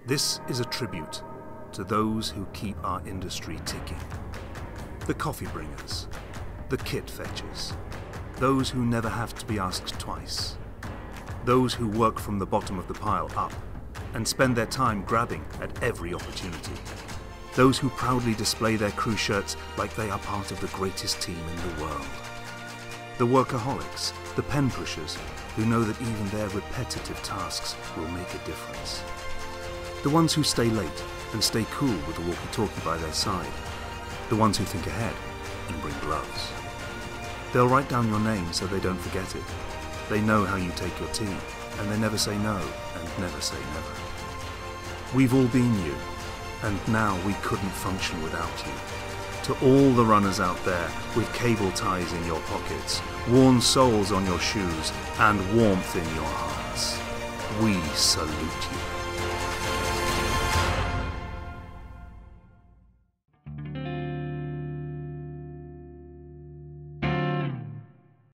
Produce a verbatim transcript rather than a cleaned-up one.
This is a tribute to those who keep our industry ticking. The coffee bringers, the kit fetchers, those who never have to be asked twice, those who work from the bottom of the pile up and spend their time grabbing at every opportunity, those who proudly display their crew shirts like they are part of the greatest team in the world, the workaholics, the pen pushers who know that even their repetitive tasks will make a difference, the ones who stay late and stay cool with the walkie-talkie by their side, the ones who think ahead and bring gloves. They'll write down your name so they don't forget it. They know how you take your tea, and they never say no and never say never. We've all been you, and now we couldn't function without you. To all the runners out there with cable ties in your pockets, worn soles on your shoes, and warmth in your hearts, we salute you.